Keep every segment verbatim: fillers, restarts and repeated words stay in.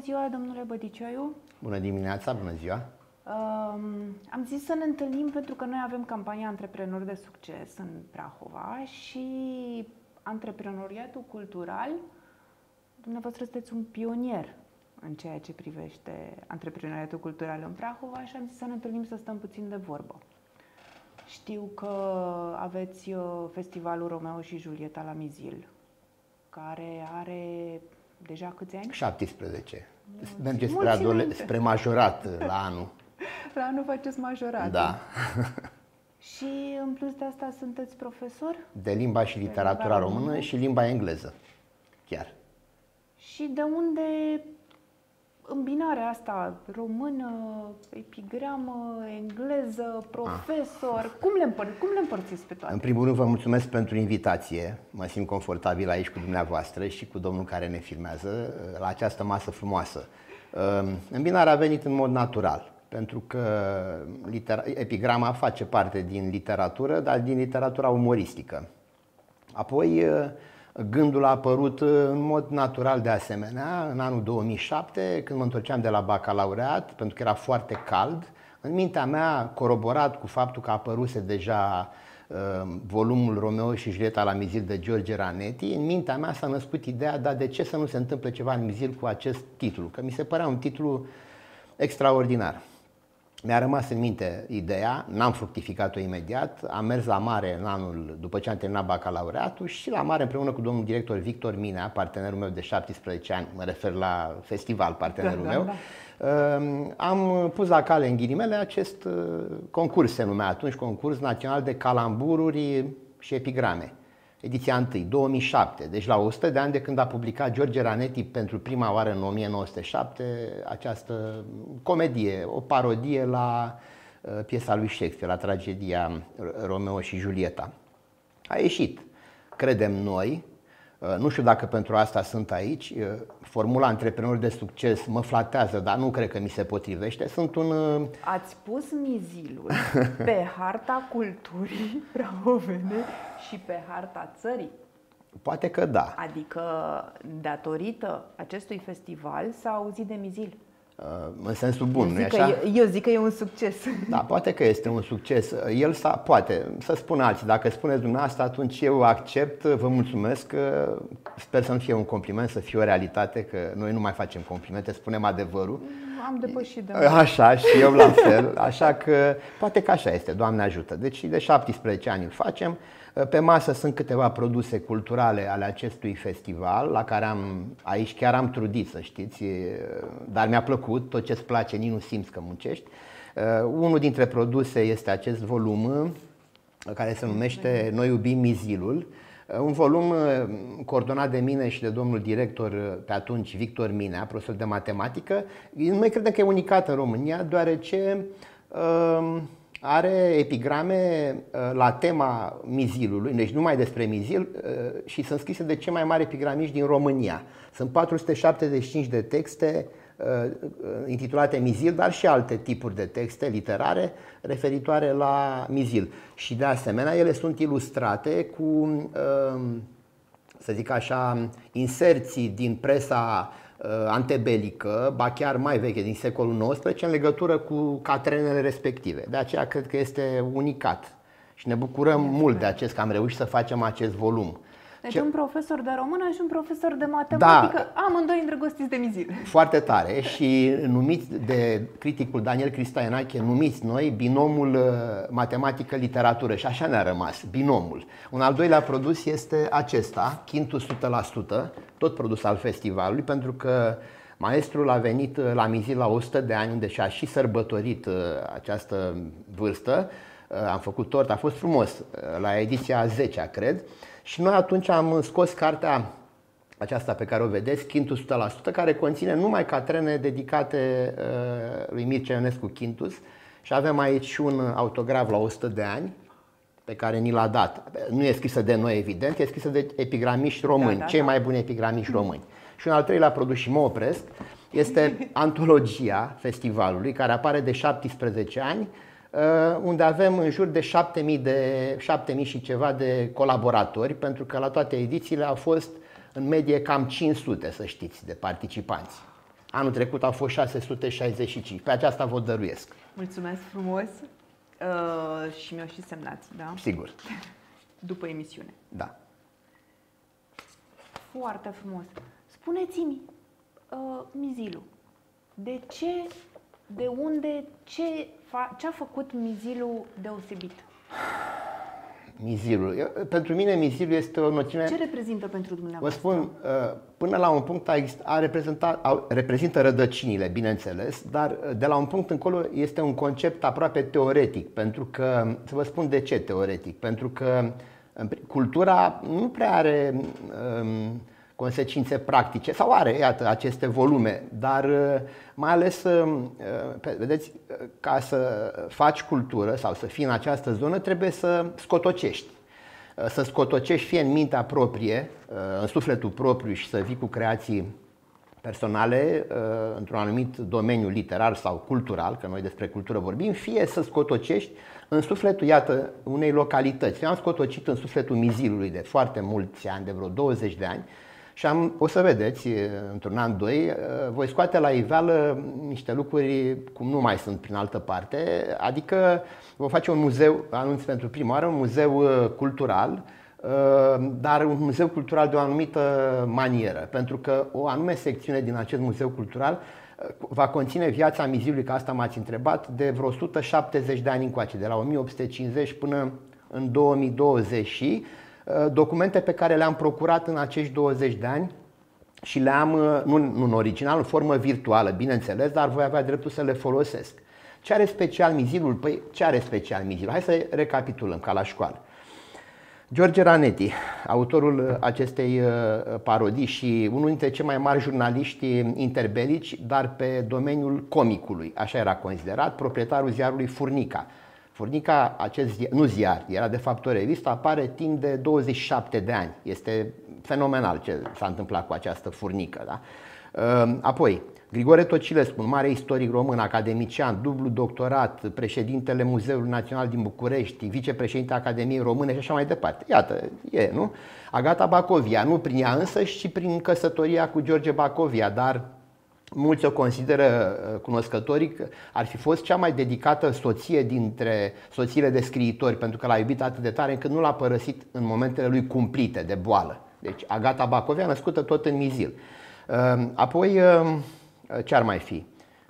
ziua, domnule Bădicioiu! Bună dimineața, bună ziua! Um, am zis să ne întâlnim pentru că noi avem campania Antreprenori de Succes în Prahova și antreprenoriatul cultural, dumneavoastră sunteți un pionier în ceea ce privește antreprenoriatul cultural în Prahova și am zis să ne întâlnim să stăm puțin de vorbă. Știu că aveți festivalul Romeo și Julieta la Mizil, care are deja câți ani? șaptesprezece. Merge spre, adole- spre majorat la anul. La anul faceți majorat. Da. Și în plus de asta sunteți profesor? De limba și literatura limba română română și limba engleză, chiar. Și de unde îmbinarea asta, română, epigramă, engleză, profesor, ah. cum, le împăr- cum le împărțiți pe toate? În primul rând vă mulțumesc pentru invitație, mă simt confortabil aici cu dumneavoastră și cu domnul care ne filmează la această masă frumoasă. Îmbinarea a venit în mod natural, pentru că litera- epigrama face parte din literatură, dar din literatura umoristică. Apoi gândul a apărut în mod natural de asemenea în anul două mii șapte, când mă întorceam de la bacalaureat, pentru că era foarte cald. În mintea mea, coroborat cu faptul că a apăruse deja uh, volumul Romeo și Julieta la Mizil de George Ranetti, în mintea mea s-a născut ideea, dar de ce să nu se întâmple ceva în Mizil cu acest titlu? Că mi se părea un titlu extraordinar. Mi-a rămas în minte ideea, n-am fructificat-o imediat, am mers la mare în anul după ce am terminat bacalaureatul și la mare împreună cu domnul director Victor Minea, partenerul meu de șaptesprezece ani, mă refer la festival, partenerul da, meu, da, da. am pus la cale în ghilimele acest concurs, se numea atunci, concurs național de calambururi și epigrame. Ediția întâi, două mii șapte, deci la o sută de ani de când a publicat George Ranetti pentru prima oară în o mie nouă sute șapte această comedie, o parodie la piesa lui Shakespeare, la tragedia Romeo și Julieta. A ieșit, credem noi, nu știu dacă pentru asta sunt aici, formula antreprenori de succes mă flatează, dar nu cred că mi se potrivește. Sunt un... Ați pus Mizilul pe harta culturii prahovene și pe harta țării. Poate că da. Adică, datorită acestui festival, s-a auzit de Mizil. În sensul bun, nu-i așa? așa? Eu zic că e un succes. Da, poate că este un succes. El s-a, poate, să spun alții, dacă spuneți dumneavoastră, atunci eu accept, vă mulțumesc, sper să nu fie un compliment, să fie o realitate, că noi nu mai facem complimente, spunem adevărul. Am depășit de Așa, și eu la fel, așa că poate că așa este, Doamne ajută. Deci de șaptesprezece ani îl facem. Pe masă sunt câteva produse culturale ale acestui festival, la care am, aici chiar am trudit, să știți, dar mi-a plăcut, tot ce-ți place, nici nu simți că muncești. Unul dintre produse este acest volum, care se numește Noi iubim Mizilul, un volum coordonat de mine și de domnul director pe atunci, Victor Minea, profesor de matematică. Noi credem că e unicat în România, deoarece are epigrame la tema Mizilului, deci numai despre Mizil, și sunt scrise de cei mai mari epigramiști din România. Sunt patru sute șaptezeci și cinci de texte intitulate Mizil, dar și alte tipuri de texte literare referitoare la Mizil. Și de asemenea ele sunt ilustrate cu, să zic așa, inserții din presa antebelică, ba chiar mai veche, din secolul nouăsprezece, în legătură cu catrenele respective. De aceea cred că este unicat și ne bucurăm este mult de acest, că am reușit să facem acest volum. Deci Ce... un profesor de română și un profesor de matematică, da, amândoi îndrăgostiți de Mizil. Foarte tare și numiți de criticul Daniel Cristoianache, numiți noi binomul matematică-literatură și așa ne-a rămas, binomul. Un al doilea produs este acesta, Quintus o sută la sută, tot produs al festivalului, pentru că maestrul a venit la Mizil la o sută de ani, unde și-a și sărbătorit această vârstă. Am făcut tort, a fost frumos, la ediția a zecea, cred. Și noi atunci am scos cartea aceasta pe care o vedeți, Quintus o sută la sută, care conține numai catrene dedicate uh, lui Mircea Ionescu Quintus. Și avem aici și un autograf la o sută de ani, pe care ni l-a dat. Nu e scrisă de noi, evident, e scrisă de epigramiști români, da, da, cei da. mai buni epigramiști români. Și un al treilea produs, și mă opresc, este antologia festivalului, care apare de șaptesprezece ani, unde avem în jur de șapte mii, de, șapte mii și ceva de colaboratori, pentru că la toate edițiile au fost în medie cam cinci sute, să știți, de participanți. Anul trecut au fost șase sute șaizeci și cinci. Pe aceasta vă dăruiesc. Mulțumesc frumos uh, și mi-o și semnați, da? Sigur. După emisiune. Da. Foarte frumos. Spuneți-mi, uh, Mizilu, de ce, de unde, ce, fa, ce a făcut Mizilul deosebit? Mizilul. Eu, pentru mine Mizilul este o noțiune... Ce reprezintă pentru dumneavoastră? Vă spun, până la un punct a, a reprezentat, a, reprezintă rădăcinile, bineînțeles, dar de la un punct încolo este un concept aproape teoretic, pentru că, să vă spun de ce teoretic, pentru că cultura nu prea are um, consecințe practice, sau are, iată, aceste volume, dar mai ales, vedeți, ca să faci cultură sau să fii în această zonă, trebuie să scotocești. Să scotocești fie în mintea proprie, în sufletul propriu și să vii cu creații personale într-un anumit domeniu literar sau cultural, că noi despre cultură vorbim, fie să scotocești în sufletul, iată, unei localități. Eu am scotocit în sufletul Mizilului de foarte mulți ani, de vreo douăzeci de ani, și am, o să vedeți, într-un an, doi, voi scoate la iveală niște lucruri cum nu mai sunt prin altă parte, adică vom face un muzeu, anunț pentru prima oară, un muzeu cultural, dar un muzeu cultural de o anumită manieră, pentru că o anume secțiune din acest muzeu cultural va conține viața Mizilului, că asta m-ați întrebat, de vreo o sută șaptezeci de ani încoace, de la o mie opt sute cincizeci până în două mii douăzeci și documente pe care le-am procurat în acești douăzeci de ani și le-am, nu, nu în original, în formă virtuală, bineînțeles, dar voi avea dreptul să le folosesc. Ce are special Mizilul? Păi, ce are special Mizilul? Hai să recapitulăm, ca la școală. George Ranetti, autorul acestei parodii și unul dintre cei mai mari jurnaliști interbelici, dar pe domeniul comicului, așa era considerat, proprietarul ziarului Furnica. Furnica, acest ziar, nu ziar, era de fapt o revistă, apare timp de douăzeci și șapte de ani. Este fenomenal ce s-a întâmplat cu această Furnică. Da? Apoi, Grigore Tocilescu, un mare istoric român, academician, dublu doctorat, președintele Muzeului Național din București, vicepreședinte Academiei Române și așa mai departe. Iată, e, nu? Agata Bacovia, nu prin ea însăși, ci prin căsătoria cu George Bacovia, dar mulți o consideră cunoscătorii că ar fi fost cea mai dedicată soție dintre soțiile de scriitori, pentru că l-a iubit atât de tare încât nu l-a părăsit în momentele lui cumplite de boală. Deci Agata Bacovia, născută tot în Mizil. Apoi, ce ar mai fi?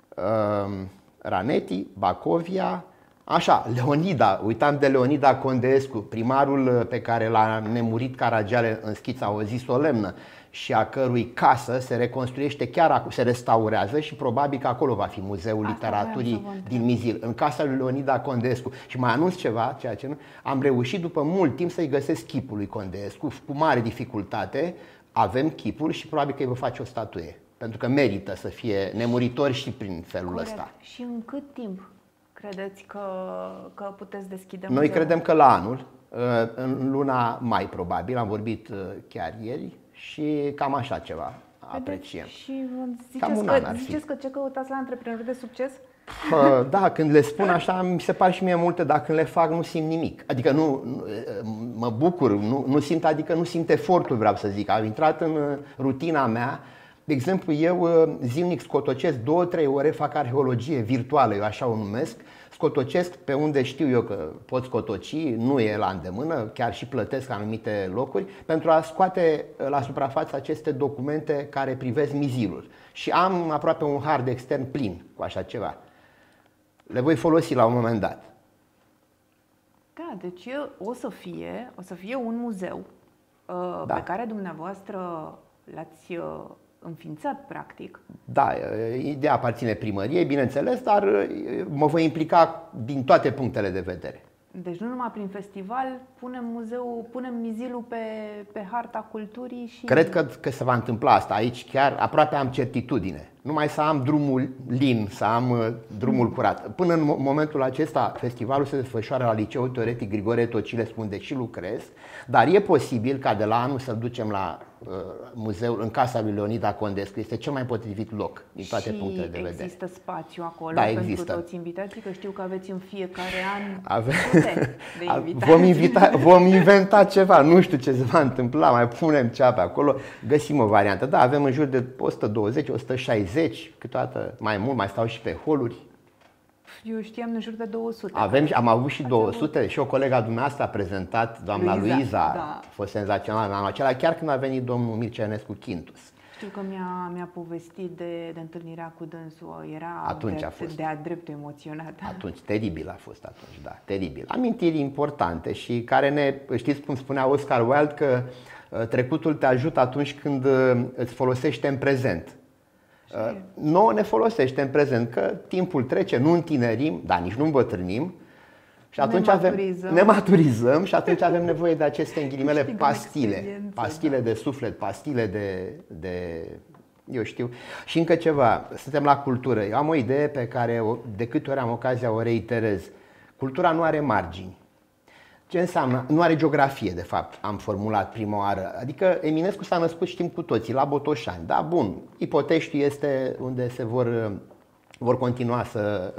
Ranetti, Bacovia, așa, Leonida, uitam de Leonida Condeescu, primarul pe care l-a nemurit Caragiale în schița O zi solemnă și a cărui casă se reconstruiește chiar acum, se restaurează și probabil că acolo va fi Muzeul Asta Literaturii din Mizil, în casa lui Leonida Condeescu. Și mai anunț ceva, ceea ce nu, am reușit după mult timp să-i găsesc chipul lui Condeescu, cu mare dificultate. Avem chipul și probabil că îi vă face o statuie, pentru că merită să fie nemuritor și prin felul Corect. ăsta. Și în cât timp credeți că, că puteți deschide Noi muzeul? credem că la anul, în luna mai probabil, am vorbit chiar ieri și cam așa ceva apreciem. Și Cam ziceți, un că, an ar fi. ziceți că ce căutați la antreprenori de succes? Da, când le spun așa, mi se par și mie multe, dar când le fac nu simt nimic. Adică nu, mă bucur, nu, nu simt, adică nu simt efortul, vreau să zic. Am intrat în rutina mea. De exemplu, eu zilnic scotocesc două trei ore, fac arheologie virtuală, eu așa o numesc. Scotocesc pe unde știu eu că pot scotoci, nu e la îndemână, chiar și plătesc anumite locuri, pentru a scoate la suprafață aceste documente care privesc Mizilul. Și am aproape un hard extern plin cu așa ceva. Le voi folosi la un moment dat. Da, deci o să fie, o să fie un muzeu uh, Da. pe care dumneavoastră l-ați uh, înființat, practic. Da, ideea aparține primăriei, bineînțeles, dar mă voi implica din toate punctele de vedere. Deci nu numai prin festival, punem muzeul, punem Mizilul pe, pe harta culturii și... Cred că, că se va întâmpla asta aici, chiar aproape am certitudine. Numai să am drumul lin, să am uh, drumul curat. Până în momentul acesta, festivalul se desfășoară la Liceul Teoretic Grigore Tocilescu, unde și lucrez, dar e posibil ca de la anul să-l ducem la muzeul, în casa lui Leonida Condescu. Este cel mai potrivit loc din toate și punctele de vedere. există spațiu acolo Da, pentru există. toți invitații? Că știu că aveți în fiecare an Ave... sute de invitați. Vom, invita, vom inventa ceva, nu știu ce se va întâmpla, mai punem ceva pe acolo, găsim o variantă. Da, avem în jur de o sută douăzeci, o sută șaizeci, câteodată mai mult, mai stau și pe holuri. Eu știam în jur de două sute. Avem, am avut și două sute avut... și o colega dumneavoastră a prezentat, doamna Luiza, Luiza da. A fost senzațional în anul acela, chiar când a venit domnul Mircea Enescu Quintus. Știu că mi-a, mi-a povestit de, de întâlnirea cu dânsul, era atunci de, a fost. de-a dreptul emoționat. Atunci, teribil a fost atunci, da, teribil. Amintiri importante și care ne, știți cum spunea Oscar Wilde, că trecutul te ajută atunci când îți folosește în prezent. Nouă ne folosește în prezent, că timpul trece, nu întinerim, dar nici nu îmbătrânim și atunci ne avem, maturizăm. ne maturizăm și atunci avem nevoie de aceste, în ghilimele, pastile. Pastile da. de suflet, pastile de, de, eu știu. Și încă ceva, suntem la cultură. Eu am o idee pe care de câte ori am ocazia o reiterez. Cultura nu are margini. Ce înseamnă? Nu are geografie, de fapt, am formulat prima oară. Adică Eminescu s-a născut, știm cu toții, la Botoșani. Da, bun, Ipoteștiul este unde se vor, vor continua să,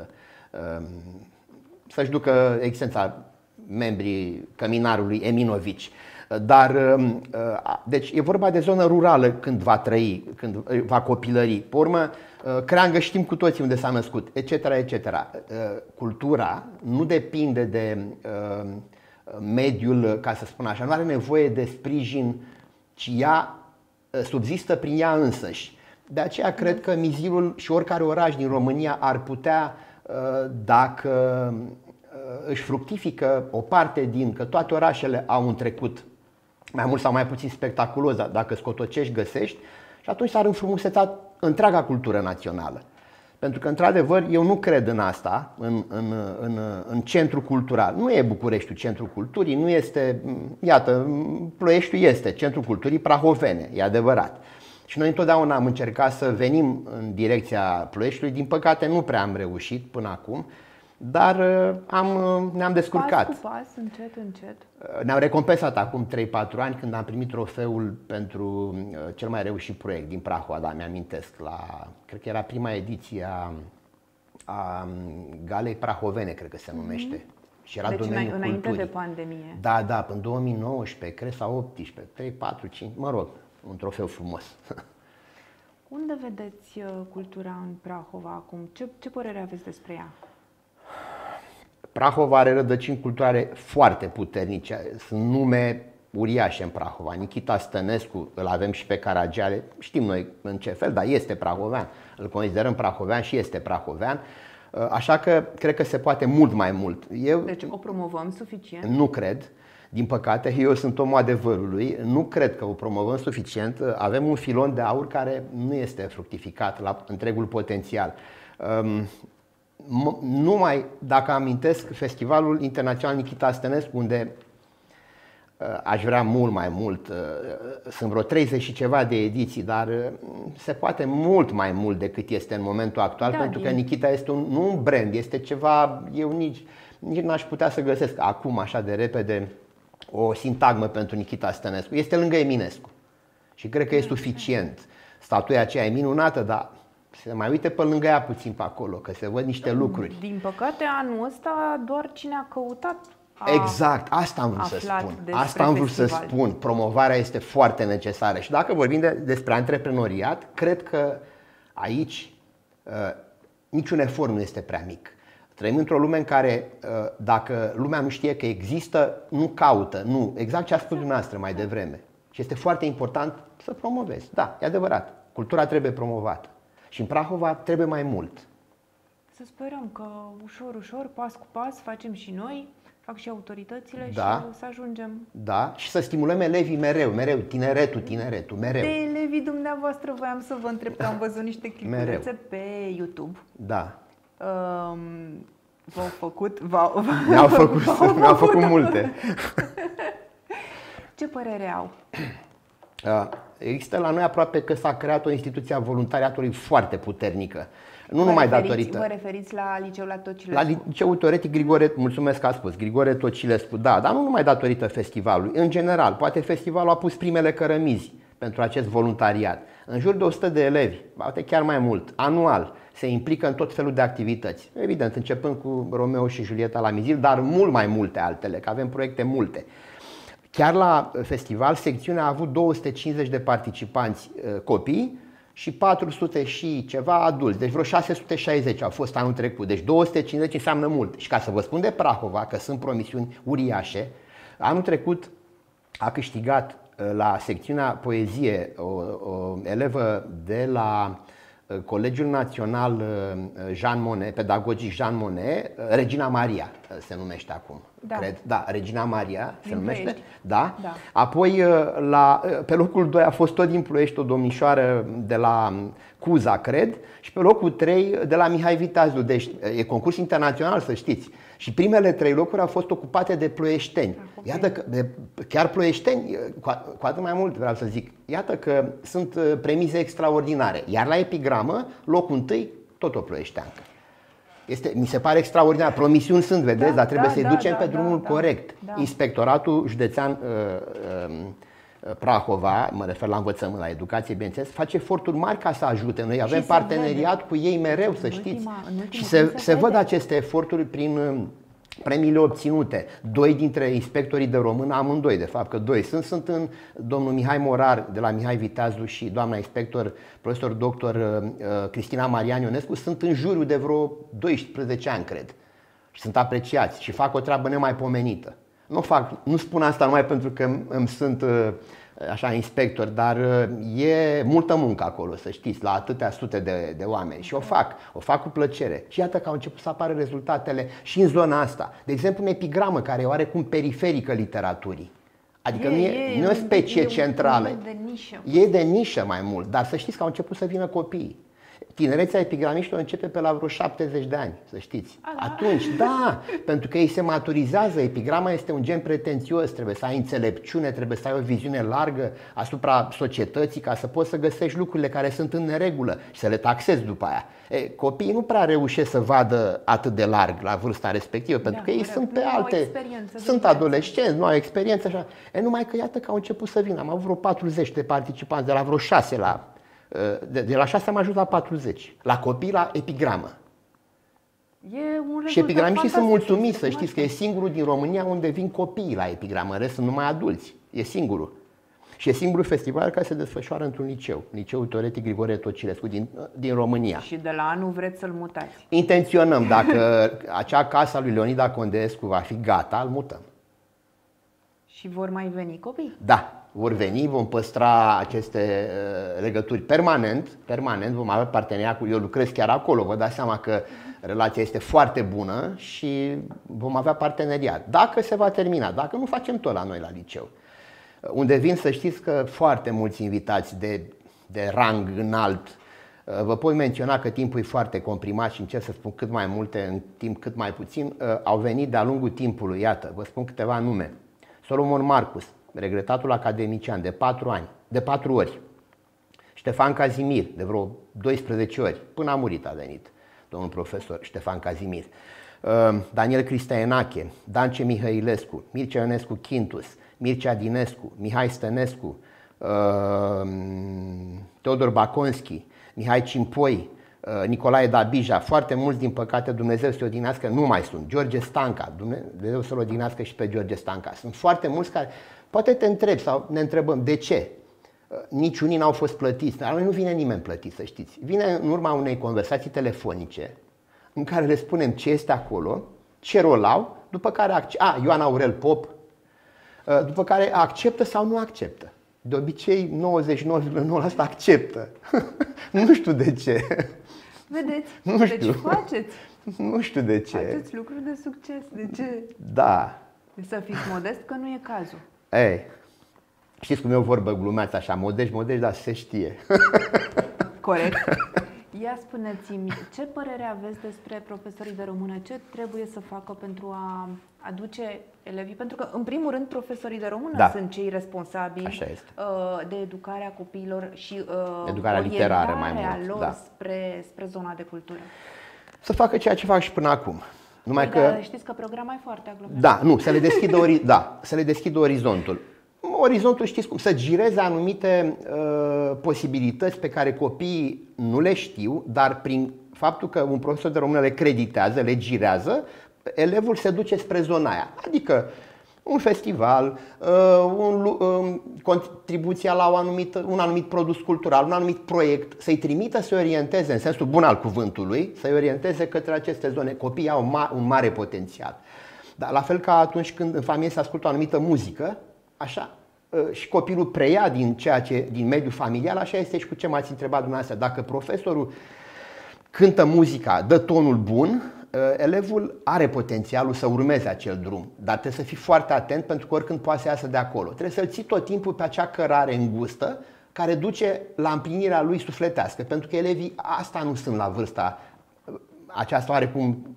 să-și ducă existența membrii căminarului Eminovici. Dar, deci, e vorba de zonă rurală când va trăi, când va copilări. Pe urmă, Creangă știm cu toții unde s-a născut, et cetera, et cetera. Cultura nu depinde de mediul, ca să spun așa, nu are nevoie de sprijin, ci ea subzistă prin ea însăși. De aceea cred că Mizilul și oricare oraș din România ar putea, dacă își fructifică o parte din, că toate orașele au un trecut mai mult sau mai puțin spectaculos, dacă scotocești, găsești, și atunci s-ar înfrumuseța întreaga cultură națională. Pentru că, într-adevăr, eu nu cred în asta, în, în, în, în centru cultural. Nu e Bucureștiul centrul culturii, nu este, iată, Ploieștiul este centrul culturii prahovene, e adevărat. Și noi întotdeauna am încercat să venim în direcția Ploieștiului, din păcate nu prea am reușit până acum, dar am, ne-am descurcat. Pas cu pas, încet, încet. Ne-au recompensat acum trei patru ani când am primit trofeul pentru cel mai reușit proiect din Prahova, da, mi-amintesc, la, cred că era prima ediție a, a Galei Prahovene, cred că se numește. Mm-hmm. Și era deci domeniul înainte culturii. de pandemie. Da, da, până două mii nouăsprezece, cred, sau optsprezece, trei, patru, cinci, mă rog, un trofeu frumos. Unde vedeți cultura în Prahova acum? Ce, ce părere aveți despre ea? Prahova are rădăcini culturale foarte puternice, sunt nume uriașe în Prahova. Nichita Stănescu, îl avem și pe Caragiale, știm noi în ce fel, dar este prahovean, îl considerăm prahovean și este prahovean, așa că cred că se poate mult mai mult. Eu deci o promovăm suficient? Nu cred, din păcate, eu sunt omul adevărului, nu cred că o promovăm suficient, avem un filon de aur care nu este fructificat la întregul potențial. Numai, dacă amintesc, Festivalul Internațional Nichita Stănescu, unde aș vrea mult mai mult, sunt vreo treizeci și ceva de ediții, dar se poate mult mai mult decât este în momentul actual, da, pentru că Nichita este un, nu un brand, este ceva, eu nici, nici n-aș putea să găsesc acum așa de repede o sintagmă pentru Nichita Stănescu. Este lângă Eminescu și cred că e suficient. Statuia aceea e minunată, dar se mai uite pe lângă ea puțin pe acolo, că se văd niște lucruri. Din păcate, anul ăsta doar cine a căutat a Exact, asta am vrut să spun. Asta am vrut festival. să spun. Promovarea este foarte necesară. Și dacă vorbim de, despre antreprenoriat, cred că aici uh, niciun efort nu este prea mic. Trăim într-o lume în care, uh, dacă lumea nu știe că există, nu caută. Nu, exact ce a spus dumneavoastră mai devreme. Și este foarte important să promovezi. Da, e adevărat. Cultura trebuie promovată. Și în Prahova trebuie mai mult. Să sperăm că ușor, ușor, pas cu pas, facem și noi, fac și autoritățile, da, și să ajungem. Da, și să stimulăm elevii mereu, mereu, tineretul, tineretul, mereu. De elevii dumneavoastră voiam să vă întreb, că am văzut niște clipulețe pe YouTube. Da. Um, v-au făcut? V-au, mi-au făcut, v-au mi-au făcut multe. Ce părere au? Există la noi aproape că s-a creat o instituție a voluntariatului foarte puternică. Nu vă numai referiți, datorită. Vă referiți la liceul la Tocilescu? La liceul teoretic Grigore, mulțumesc că a spus, Grigore Tocilescu, da, dar nu numai datorită festivalului. În general, poate festivalul a pus primele cărămizi pentru acest voluntariat. În jur de o sută de elevi, poate chiar mai mult, anual, se implică în tot felul de activități. Evident, începând cu Romeo și Julieta la Mizil, dar mult mai multe altele, că avem proiecte multe. Chiar la festival, secțiunea a avut două sute cincizeci de participanți copii și patru sute și ceva adulți, deci vreo șase sute șaizeci au fost anul trecut, deci două sute cincizeci înseamnă mult. Și ca să vă spun de Prahova, că sunt promisiuni uriașe, anul trecut a câștigat la secțiunea poezie o, o elevă de la Colegiul Național Jean Monnet, pedagogic Jean Monnet, Regina Maria se numește acum, da. Cred. Da, Regina Maria se din numește. Ploiești. Da. Da. Apoi la, pe locul doi a fost tot din Ploiești o domnișoară de la Cuza, cred, și pe locul trei de la Mihai Viteazul. Deci e concurs internațional, să știți. Și primele trei locuri au fost ocupate de ploieșteni. Iată că, de, chiar ploieșteni, cu, cu atât mai mult vreau să zic, iată că sunt premize extraordinare. Iar la epigramă, locul întâi, tot o ploieșteancă. Este, mi se pare extraordinar. Promisiuni sunt, vedeți, da, dar trebuie da, să-i da, ducem da, pe drumul da, corect. Da. Inspectoratul Județean uh, uh, Prahova, mă refer la învățământ, la educație, bineînțeles, face eforturi mari ca să ajute. Noi avem parteneriat cu ei mereu, să știți. Și se, se văd aceste eforturi prin premiile obținute. Doi dintre inspectorii de română, amândoi de fapt, că doi sunt, sunt în domnul Mihai Morar de la Mihai Viteazu și doamna inspector, profesor doctor uh, Cristina Marian Ionescu, sunt în juriu de vreo doisprezece ani, cred. Și sunt apreciați și fac o treabă nemaipomenită. Nu fac, nu spun asta numai pentru că îmi sunt așa inspector, dar e multă muncă acolo, să știți, la atâtea sute de, de oameni și o fac, o fac cu plăcere. Și iată că au început să apară rezultatele și în zona asta. De exemplu, în epigramă, care e oarecum periferică literaturii. Adică e, nu e, e, nu e o specie e centrală. De nișă. E de nișă mai mult, dar să știți că au început să vină copiii. Tinerețea epigramiștilor începe pe la vreo șaptezeci de ani, să știți. A, Atunci, da, pentru că ei se maturizează. Epigrama este un gen pretențios, trebuie să ai înțelepciune, trebuie să ai o viziune largă asupra societății ca să poți să găsești lucrurile care sunt în neregulă și să le taxezi după aia. E, copiii nu prea reușesc să vadă atât de larg la vârsta respectivă, pentru da, că ei sunt pe alte, sunt adolescenți, nu au experiență așa. E, numai că iată că au început să vină. Am avut vreo patruzeci de participanți, de la vreo șase la De, de la șase am ajuns la patruzeci. La copii, la epigramă. E un și epigramiștii sunt mulțumiți, să știți că e singurul din România unde vin copiii la epigramă, în rest sunt numai adulți. E singurul. Și e singurul festival care se desfășoară într-un liceu, Liceul Teoretic Grigore Tocilescu din, din România. Și de la anul vreți să-l mutați? Intenționăm, dacă acea casă a lui Leonida Condescu va fi gata, îl mutăm. Și vor mai veni copii? Da. Vor veni, vom păstra aceste uh, legături permanent, permanent, vom avea parteneriat cu, eu lucrez chiar acolo, vă dați seama că relația este foarte bună și vom avea parteneriat. Dacă se va termina, dacă nu facem tot la noi la liceu. Unde vin, să știți că foarte mulți invitați de, de rang înalt, uh, vă pot menționa că timpul e foarte comprimat și încerc să spun cât mai multe în timp cât mai puțin, uh, au venit de-a lungul timpului, iată, vă spun câteva nume. Solomon Marcus, regretatul academician, de patru ani, de patru ori. Ștefan Cazimir, de vreo doisprezece ori, până a murit a venit domnul profesor Ștefan Cazimir. Daniel Cristaenache, Dance Mihailescu, Mircea Ionescu Chintus, Mircea Dinescu, Mihai Stănescu, Teodor Baconski, Mihai Cimpoi, Nicolae Dabija, foarte mulți, din păcate, Dumnezeu să-i odinească, nu mai sunt. George Stanca, Dumnezeu să-l odinească și pe George Stanca. Sunt foarte mulți care, poate te întrebi sau ne întrebăm, de ce? Nici unii n-au fost plătiți. La noi nu vine nimeni plătit, să știți. Vine în urma unei conversații telefonice în care le spunem ce este acolo, ce rol au, după care, a, Ioan Aurel Pop, după care acceptă sau nu acceptă. De obicei, nouăzeci și nouă virgulă nouă la sută acceptă. Nu știu de ce. Vedeți? Nu deci știu. faceți. Nu știu de ce. Faceți lucruri de succes. De ce? Da. Să fiți modest, că nu e cazul. Ei, știți cum e o vorbă glumeață așa, modești, modești, dar se știe. Corect. Ia spuneți-mi, ce părere aveți despre profesorii de română? Ce trebuie să facă pentru a aduce elevii? Pentru că, în primul rând, profesorii de română da. sunt cei responsabili Așa este. de educarea copiilor și educarea literară mai mult, lor da. spre, spre zona de cultură. Să facă ceea ce fac și până acum. Numai păi, că... da, știți că programa e foarte aglomerat. Da, nu, să le deschidă, ori... da, să le deschidă orizontul. Orizontul, știți cum, să gireze anumite uh, posibilități pe care copiii nu le știu, dar prin faptul că un profesor de română le creditează, le girează, elevul se duce spre zona aia. Adică un festival, uh, un, uh, contribuția la o anumită, un anumit produs cultural, un anumit proiect, să-i trimită să-i orienteze, în sensul bun al cuvântului, să-i orienteze către aceste zone. Copiii au ma- un mare potențial. Dar la fel ca atunci când în familie se ascultă o anumită muzică, așa, și copilul preia din ceea ce din mediul familial, așa este și cu ce m-ați întrebat dumneavoastră. Dacă profesorul cântă muzica, dă tonul bun, elevul are potențialul să urmeze acel drum, dar trebuie să fii foarte atent pentru că oricând poate să iasă de acolo. Trebuie să-l ții tot timpul pe acea cărare îngustă care duce la împlinirea lui sufletească, pentru că elevii asta nu sunt la vârsta aceasta oarecum,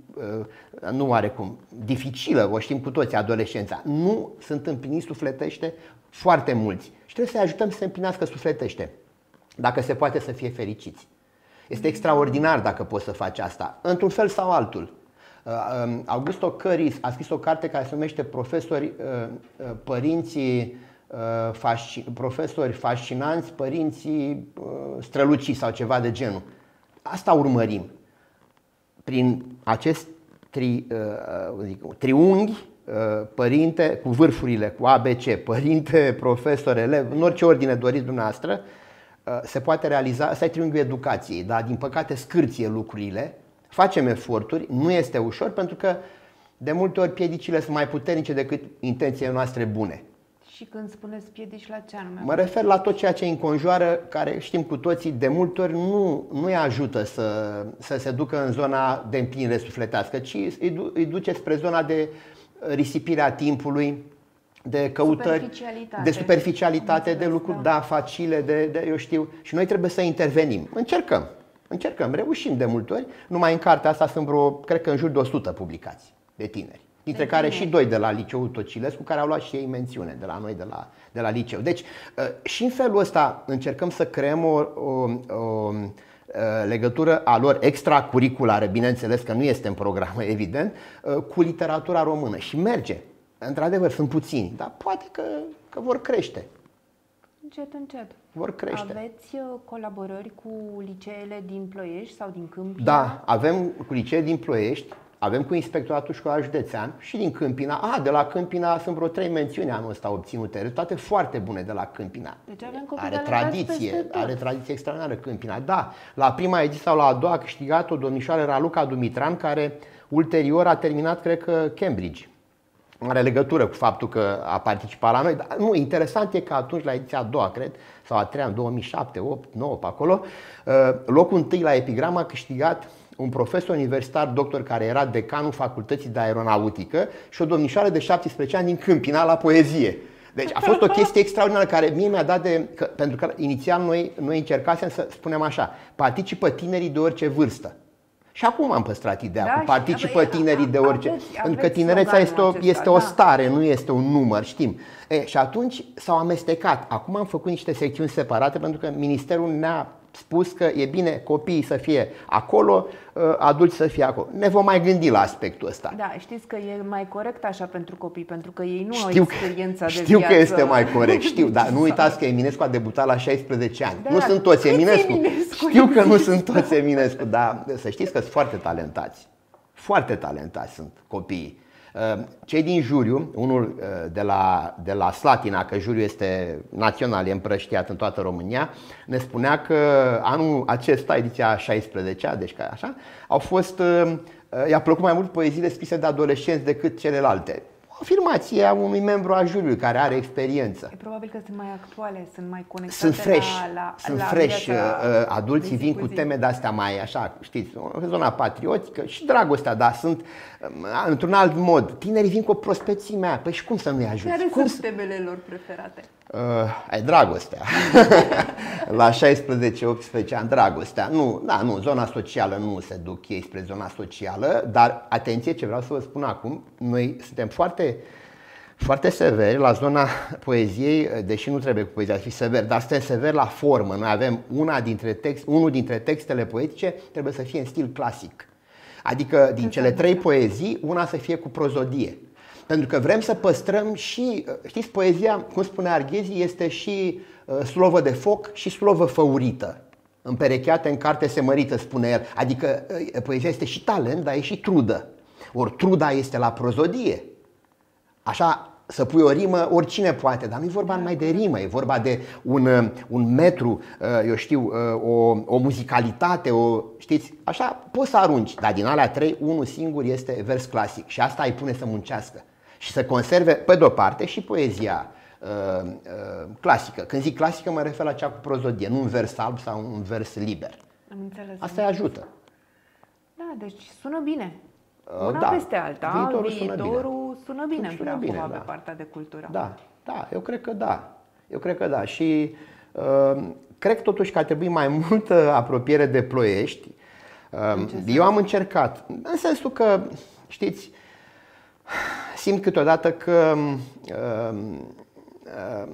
nu oarecum, dificilă, o știm cu toți, adolescența. Nu sunt împliniți sufletește foarte mulți și trebuie să-i ajutăm să se împlinească sufletește, dacă se poate să fie fericiți. Este extraordinar dacă poți să faci asta, într-un fel sau altul. Augusto Căris a scris o carte care se numește Profesori, părinții fasci, profesori fascinanți, părinții străluciți sau ceva de genul. Asta urmărim. Prin acest tri, uh, triunghi, uh, părinte cu vârfurile, cu A B C, părinte, profesor, elev, în orice ordine doriți dumneavoastră, uh, se poate realiza, ăsta e triunghiul educației, dar din păcate scârție lucrurile, facem eforturi, nu este ușor pentru că de multe ori piedicile sunt mai puternice decât intențiile noastre bune. Și când spuneți piedici, la ce anume? Mă refer la tot ceea ce îi înconjoară, care știm cu toții, de multe ori nu, nu îi ajută să, să se ducă în zona de împlinire sufletească, ci îi, du, îi duce spre zona de risipire a timpului, de căutări, superficialitate. de superficialitate, de lucruri, da, facile, de, de, eu știu, și noi trebuie să intervenim. Încercăm, încercăm, reușim de multe ori. Numai în cartea asta sunt vreo, cred că în jur de o sută publicații de tineri. Dintre care și doi de la Liceul Tocilescu, care au luat și ei mențiune de la noi, de la, de la liceu. Deci și în felul ăsta încercăm să creăm o, o, o legătură a lor extracurriculară, bineînțeles că nu este în programă, evident, cu literatura română. Și merge. Într-adevăr, sunt puțini, dar poate că, că vor crește. Încet, încet. Vor crește. Aveți colaborări cu liceele din Ploiești sau din Câmpina? Da, avem cu licee din Ploiești. Avem cu Inspectoratul Școlar Județean și din Câmpina. A, de la Câmpina sunt vreo trei mențiuni anul ăsta obținute. Rezultate foarte bune de la Câmpina. Deci avem copii are tradiție, are tradiție extraordinară Câmpina. Da, la prima ediție sau la a doua a câștigat o domnișoară Raluca Dumitran, care ulterior a terminat, cred că, Cambridge. Are legătură cu faptul că a participat la noi. Dar nu, interesant e că atunci, la ediția a doua, cred, sau a treia, în două mii șapte, opt, nouă, pe acolo, locul întâi la epigram a câștigat un profesor universitar, doctor, care era decanul Facultății de Aeronautică și o domnișoară de șaptesprezece ani din Câmpina la poezie. Deci a fost o chestie extraordinară care mie mi-a dat de... Că, pentru că inițial noi, noi încercasem să spunem așa, participă tinerii de orice vârstă. Și acum am păstrat ideea da, cu participă tinerii de orice. Aveți, pentru că tinerețea este, o, este o stare, da. Nu este un număr, știm. E, și atunci s-au amestecat. Acum am făcut niște secțiuni separate pentru că ministerul ne-a spus că e bine copiii să fie acolo, adulți să fie acolo. Ne vom mai gândi la aspectul ăsta. Da, știți că e mai corect așa pentru copii, pentru că ei nu știu au experiența că, de știu viață. Știu că este mai corect, știu, dar nu uitați că Eminescu a debutat la șaisprezece ani. Da, nu sunt toți Eminescu. Eminescu. Știu că nu sunt toți Eminescu, dar să știți că sunt foarte talentați. Foarte talentați sunt copiii. Cei din juriu, unul de la, de la Slatina, că juriul este național, e împrăștiat în toată România, ne spunea că anul acesta, ediția a șaisprezecea, deci ca așa, au fost, i-a plăcut mai mult poeziile scrise de adolescenți decât celelalte. afirmație a unui membru a juriului care are experiență. E probabil că sunt mai actuale, sunt mai conectate sunt fresh, la, la, sunt la fresh. Adulții vin cu zi. teme de-astea mai așa, știți, zona patriotică și dragostea, dar sunt într-un alt mod. Tinerii vin cu o prospețime aia. Păi și cum să nu-i ajuți? Care cum sunt temele lor preferate? Uh, ai dragostea. La șaisprezece optsprezece ani, dragostea. Nu, da, nu, zona socială nu se duc ei spre zona socială, dar atenție ce vreau să vă spun acum, noi suntem foarte, foarte severi la zona poeziei, deși nu trebuie cu poezia să fii sever, dar suntem severi la formă. Noi avem una dintre text, unul dintre textele poetice trebuie să fie în stil clasic. Adică din cele trei poezii, una să fie cu prozodie. Pentru că vrem să păstrăm și, știți, poezia, cum spunea Arghezi, este și uh, slovă de foc și slovă făurită. Împerecheată în carte se mărită, spune el. Adică uh, poezia este și talent, dar e și trudă. Ori truda este la prozodie. Așa, să pui o rimă, oricine poate, dar nu e vorba numai de rimă, e vorba de un, un metru, eu știu, o, o muzicalitate, o, știți, așa poți să arunci, dar din alea trei, unul singur este vers clasic și asta îi pune să muncească și să conserve, pe de-o parte, și poezia uh, uh, clasică. Când zic clasică, mă refer la cea cu prozodie, nu un vers alb sau un vers liber. Am înțeles. Asta îi ajută. Da, deci sună bine. Una Da, peste alta, viitorul, viitorul sună bine, sună bine în sună Prahova bine, pe da. partea de cultură. Da, da, eu cred că da. Eu cred că da. Și uh, cred totuși că ar trebui mai multă apropiere de Ploiești. Uh, eu am încercat, în sensul că, știți, simt câteodată că uh, uh,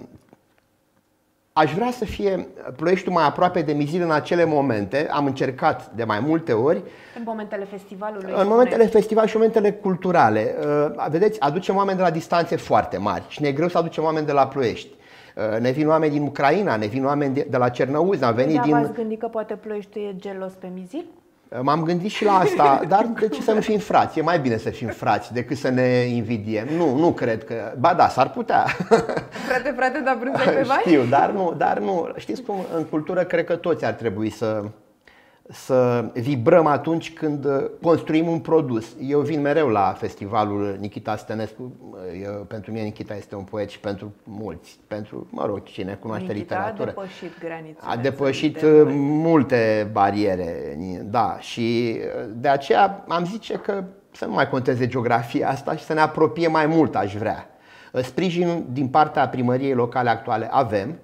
aș vrea să fie Ploieștiul mai aproape de Mizil în acele momente. Am încercat de mai multe ori. În momentele festivalului. În momentele festival și momentele culturale. Vedeți, aducem oameni de la distanțe foarte mari și ne e greu să aducem oameni de la Ploiești. Ne vin oameni din Ucraina, ne vin oameni de la Cernăuți, am venit din... V-ați gândit că poate Ploieștiul e gelos pe Mizil? M-am gândit și la asta, dar de ce să nu fim frați? E mai bine să fim frați decât să ne invidiem. Nu, nu cred că... Ba da, s-ar putea. Frate, frate, dar brânză pe bani? Știu, dar nu, dar nu. Știți cum, în cultură cred că toți ar trebui să, să vibrăm atunci când construim un produs. Eu vin mereu la festivalul Nichita Stănescu. Eu, pentru mine Nichita este un poet și pentru mulți, pentru, mă rog, cine cunoaște Nichita literatură. a depășit granițele. A depășit multe bariere, da, și de aceea am zice că să nu mai conteze geografia asta și să ne apropie mai mult, aș vrea. Sprijin din partea primăriei locale actuale avem,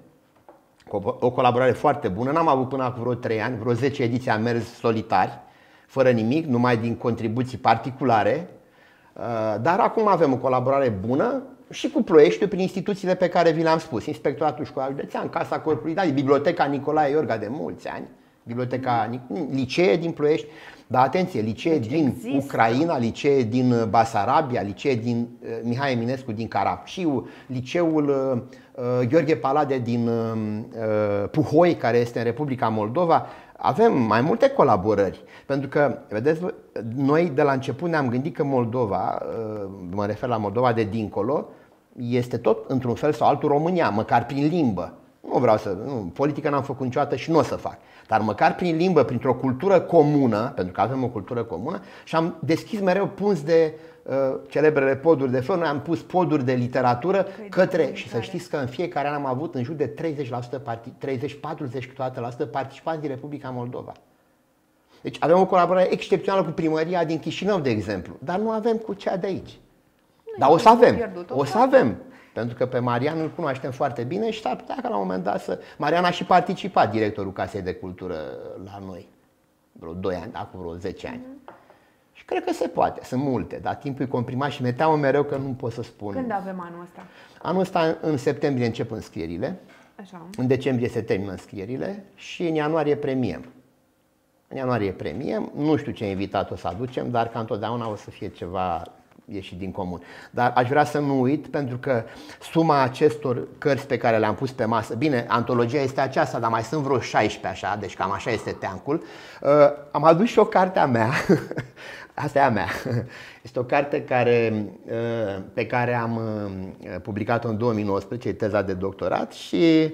o colaborare foarte bună, n-am avut până acum vreo trei ani, vreo zece ediții am mers solitari, fără nimic, numai din contribuții particulare, dar acum avem o colaborare bună și cu Ploieștiul prin instituțiile pe care vi le-am spus. Inspectoratul Școlar Județean, Casa Corpului, da, Biblioteca Nicolae Iorga de mulți ani, Biblioteca licee din Ploiești, dar atenție, licee deci din există. Ucraina, licee din Basarabia, licee din uh, Mihai Eminescu din Carapciu, liceul uh, Gheorghe Palade din uh, Puhoi, care este în Republica Moldova. Avem mai multe colaborări, pentru că, vedeți, noi de la început ne-am gândit că Moldova, mă refer la Moldova de dincolo, este tot într-un fel sau altul România, măcar prin limbă. Nu vreau să, nu, politică n-am făcut niciodată și nu o să fac, dar măcar prin limbă, printr-o cultură comună, pentru că avem o cultură comună, și am deschis mereu punți de uh, celebrele poduri de flori. Noi am pus poduri de literatură către, și să știți că în fiecare an am avut în jur de treizeci la sută, treizeci patruzeci câteodată la sută participanți din Republica Moldova. Deci avem o colaborare excepțională cu primăria din Chișinău, de exemplu, dar nu avem cu cea de aici. Dar o să avem, o să avem. Pentru că pe Marian îl cunoaștem foarte bine și s-ar putea ca la un moment dat să... Marian a și participat, directorul Casei de Cultură, la noi vreo doi ani, acum vreo zece ani. Mm-hmm. Și cred că se poate, sunt multe, dar timpul e comprimat și mi-e teamă mereu că nu pot să spun. Când avem anul ăsta? Anul ăsta în septembrie încep înscrierile, așa. În decembrie se termină înscrierile și în ianuarie premiem. În ianuarie premiem, nu știu ce invitat o să aducem, dar ca întotdeauna o să fie ceva ieșit din comun. Dar aș vrea să nu uit, pentru că suma acestor cărți pe care le-am pus pe masă, bine, antologia este aceasta, dar mai sunt vreo șaisprezece așa, deci cam așa este teancul. Uh, am adus și o carte a mea, asta e a mea, este o carte care, uh, pe care am uh, publicat-o în două mii nouăsprezece, teza de doctorat, și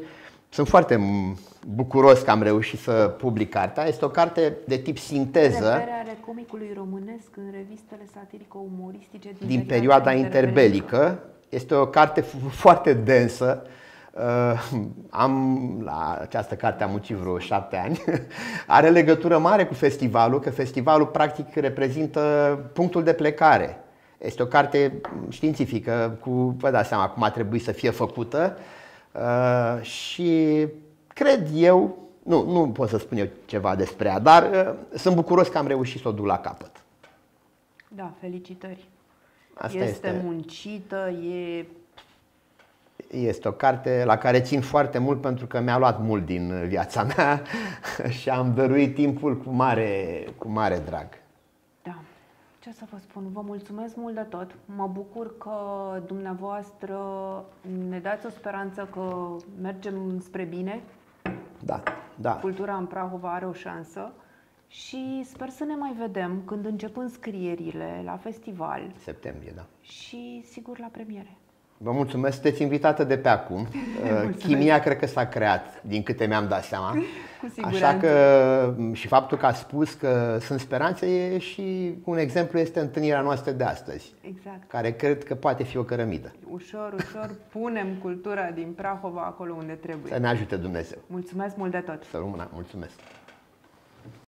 sunt foarte bucuros că am reușit să public cartea. Este o carte de tip sinteză. Repere ale comicului românesc în revistele satirico-umoristice din, din perioada interbelică. Este o carte foarte densă. Uh, am, la această carte am muncit vreo șapte ani. Are legătură mare cu festivalul, că festivalul practic reprezintă punctul de plecare. Este o carte științifică, cu, vă dați seama cum a trebuit să fie făcută. Uh, și cred eu, nu, nu pot să spun eu ceva despre ea, dar uh, sunt bucuros că am reușit să o duc la capăt. Da, felicitări. Asta este, este muncită, e... Este o carte la care țin foarte mult pentru că mi-a luat mult din viața mea și am dăruit timpul cu mare, cu mare drag. Da. Ce să vă spun, vă mulțumesc mult de tot. Mă bucur că dumneavoastră ne dați o speranță că mergem spre bine. Da, da. Cultura în Prahova are o șansă și sper să ne mai vedem când încep înscrierile la festival. Septembrie, da. Și sigur la premiere. Vă mulțumesc, sunteți invitată de pe acum. Chimia cred că s-a creat, din câte mi-am dat seama. Cu siguranță. Așa că și faptul că a spus că sunt speranțe e și un exemplu este întâlnirea noastră de astăzi. Exact. Care cred că poate fi o cărămidă. Ușor, ușor punem cultura din Prahova acolo unde trebuie. Să ne ajute Dumnezeu. Mulțumesc mult de tot. Să rămână, mulțumesc.